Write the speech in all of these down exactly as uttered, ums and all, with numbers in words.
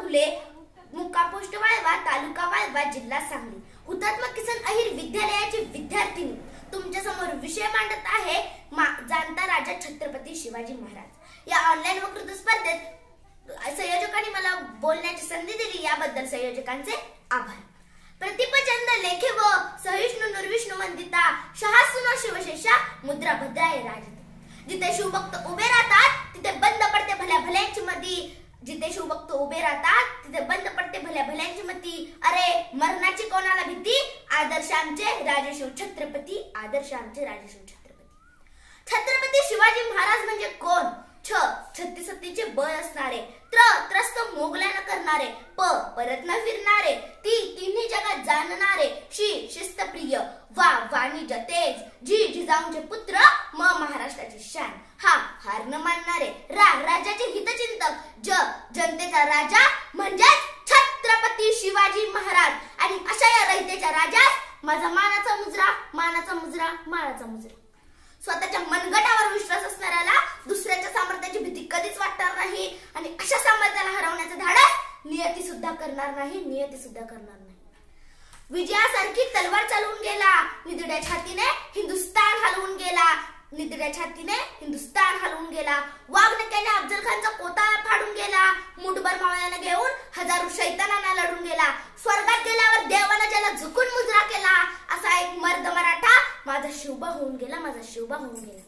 फुले, मुक्काम पोस्ट वाळवा, तालुका वाळवा, जिल्हा सांगली. हुतात्मा किसन अहिर विद्यालयाची विद्यार्थिनी तुमच्या समोर विषय मांडत आहे जाणता राजा छत्रपती शिवाजी महाराज. या ऑनलाईन वक्तृत्व स्पर्धेत संयोजकांनी मला बोलण्याची संधी दिली, याबद्दल संयोजकांचे आभार. प्रतिपचंद लेखे व सहिष्णु निर्विष्णु वंदिता शहासुनो शिवशेषा मुद्रा भद्राय राजते. जिथे शिवभक्त उभे राहतात तिथे बंद पडते भल्या भल्यांची मती. जिथे शिवभक्त उभे राहतात तिथे बंद पडते भल्या भल्यांची मती. अरे मरणाची कोणाला भीती, आदर्श आमचे राजशिव छत्रपती, आदर्श आमचे राजशिव छत्रपती. छत्रपती शिवाजी महाराज म्हणजे कोण? छ छत्तीसत्तीचे बळ असणारे, त्र त्रस्त मोगलांना करणारे, प परत न फिरणारे, ती तिन्ही जगात जाणणारे, शि शिस्तप्रिय, वा वाणिज्य तेज, जी जिजाऊंचे पुत्र, म महाराष्ट्राची शान, हा हार न मानणारे, रा राज्याचे हितचिंतक, ज जनतेचा राजा म्हणजेच छत्रपती शिवाजी महाराज. आणि अशा या रयतेच्या राजास माझा मानाचा मुजरा, मानाचा मुजरा, मानाचा मुजरा. स्वतःच्या मनगटावर विश्वास असणाऱ्याला दुसऱ्याच्या सामर्थ्याची भीती कधीच वाटणार नाही आणि अशा सामर्थ्याला हरवण्याचं धाडस नियती सुद्धा करणार नाही, नियती सुद्धा करणार नाही. विजयासारखी तलवार चालवून गेला, निधड्या छातीने हिंदुस्तान हलवून गेला, निधड्या छातीने हिंदुस्तान हलवून गेला. वाघनक्याने अफजल खानचा कोताळा फाडून गेला, मुठभर मावळ्याने घेऊन हजारो शैतानांना लढून गेला. स्वर्गात गेल्यावर देवाने ज्याला झुकून मुजरा केला, असा एक मर्द मराठा माझा शिवबा होऊन गेला, माझा शिवबा होऊन गेला.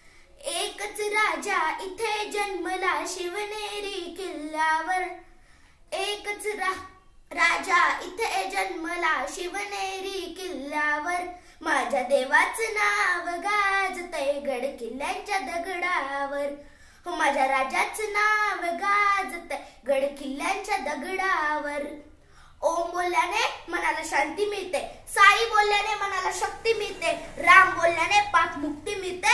एकच राजा इथे जन्मला शिवनेरी किल्ल्यावर, एकच रा राजा इथे जन्मला शिवनेरी किल्ल्यावर, माझ्या देवाचं नाव गाजतय गड किल्ल्याच्या दगडावर, माझ्या राजाचं नाव गाजतय गड किल्ल्याच्या दगडावर. ओम बोलल्याने मनाला शांती मिळते, साई बोलल्याने मनाला शक्ती मिळते, राम बोलल्याने पाप मुक्ती मिळते,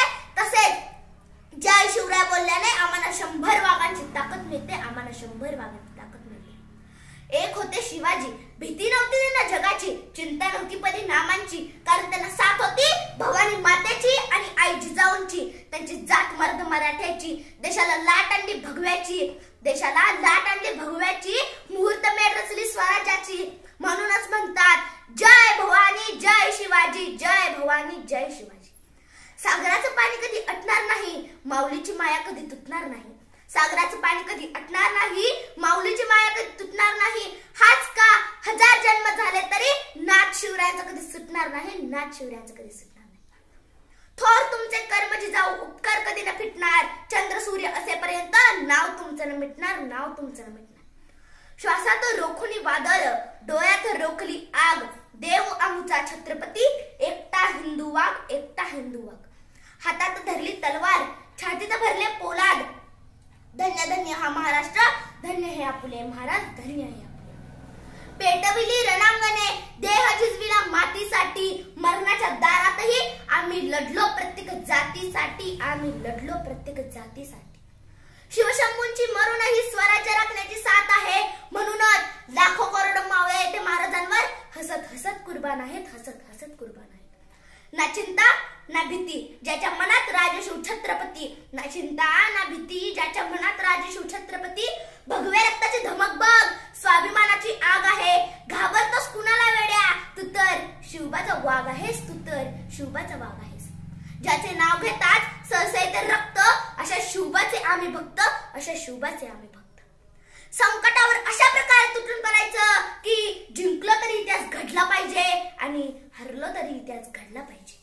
तसेच जय शिवराय बोलल्याने आम्हाला शंभर वाघांची ताकद मिळते, आम्हाला शंभर वाघांची ताकद मिळते. एक होते शिवाजी, भीती नव्हती त्यांना जगाची, चिंता नव्हती परिणामांची, कारण त्यांना साथ होती भवानी मातेची आणि आई जिजाऊंची. त्यांची जात मर्द मराठ्याची, देशाला लाट आणली भगव्याची, देशाला लाट आणली भगव्याची, मुहूर्त मेढ रचली स्वराज्याची. म्हणूनच म्हणतात जय भवानी जय शिवाजी, जय भवानी जय शिवाजी. सागराचं पाणी कधी अटणार नाही, माऊलीची माया कधी तुटणार नाही. सागराचं पाणी कधी अटणार नाही, माऊलीची माया कधी तुटणार नाही. हाच का हजार जन्म झाले तरी नाथ शिवरायांचा कधी सुटणार नाही, नाथ शिवरायांचा कधी सुटणार नाही. थोर तुमचे कर्म जिजाऊ, उपकार कधी न फिटणार, चंद्र सूर्य असेपर्यंत नाव तुमचं न मिटणार, नाव तुमचं न मिटणार. श्वासात रोखुनी वादळ, डोळ्यात रोखली आग, देव आमचा छत्रपती, एकटा हिंदू वाघ, एकटा हिंदू वाघ. हातात धरली तलवार, छातीत भरले पोलाद, धन्य धन्य हा महाराष्ट्र, धन्य हे आपुले महाराज, धन्य हे आपुले. पेटविली रणांगणे, देह झिजविला मातीसाठी, मरणाच्या दारातही आम्ही लढलो प्रत्येक जातीसाठी, आम्ही लढलो प्रत्येक जातीसाठी. शिवशंभूंची मरूनही स्वराज्य राखण्याची साथ आहे, म्हणूनच लाखो करोडो मावळे येथे महाराजांवर हसत हसत कुर्बान आहेत, हसत हसत कुर्बान आहेत. ना चिंता ना भीती ज्याच्या मनात राजशिव छत्रपती, ना चिंता ना भीती ज्याच्या मनात राजशिव छत्रपती. भगव्या रक्ताची धमक बघ, स्वाभिमानाची आग आहे, घाबरतोस कुणाला वेड्या, तू तर शिवबाचा वाघ आहेस, तू तर शिवबाचा वाघ आहेस. ज्याचे नाव घेतात सहसा येते रक्त, अशा शिवबाचे आम्ही भक्त, अशा शिवबाचे आम्ही भक्त. संकटावर अशा प्रकारे तुटून पडायचं की जिंकलो तरी इतिहास घडला पाहिजे आणि हरलो तरी इतिहास घडला पाहिजे.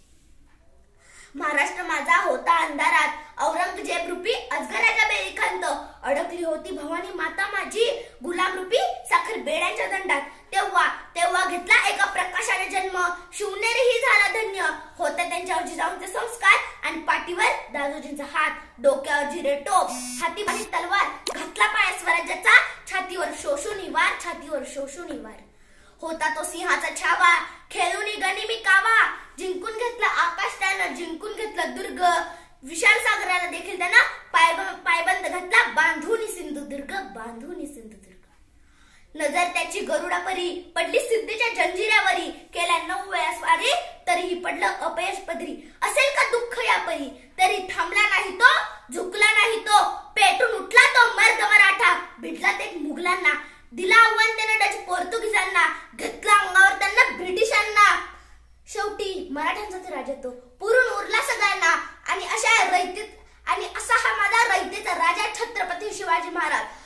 महाराष्ट्र माझा होता अंधारात, औरंगजेब रूपी अजगराच्या बेरीखांत, अडकली होती भवानी माता माझी, गुलाम रूपी साखर बेड्यांच्या दंडात. तेव्हा तेव्हा घेतला एका प्रकाशाने जन्म, शिवनेरीही झाला धन्य. होते त्यांच्यावर जिजाऊंचे संस्कार आणि पाठीवर दादोजींचा हात, डोक्यावर जिरे टोप, हाती बाणी तलवार, घातला पाय स्वराज्याचा, छातीवर शोषून वार, छातीवर शोषून वार. होता तो सिंहाचा छावा, खेळून गनिमी कावा, जिंकून घेतला आकाश त्यानं, जिंकून घेतला दुर्ग, विशाल सागराला देखील त्यानं पाय पायबंद घातला, बांधून सिंधुदुर्ग, बांधून सिंधुदुर्ग. नजर त्याची गरुडापरी, पडली सिद्धीच्या जंजिऱ्यावरी, केल्या नऊ वेळा स्वारी, तरीही पडलं अपयश पदरी. असेल का दुःख या परी, तरी थांबला नाही तो, झुकला नाही तो, पेटून उठला तो मर्द मराठा, भिडला ते मुघलांना, दिला आव्हान त्यानं डच पोर्तुगीजांना, घेतला अंगावर त्यांना ब्रिटिशांना. शेवटी मराठ्यांचा ते राजत्व पुरून उरला सगळ्यांना. आणि अशा रयतेत आणि असा हा माझा रयतेचा राजा छत्रपती शिवाजी महाराज.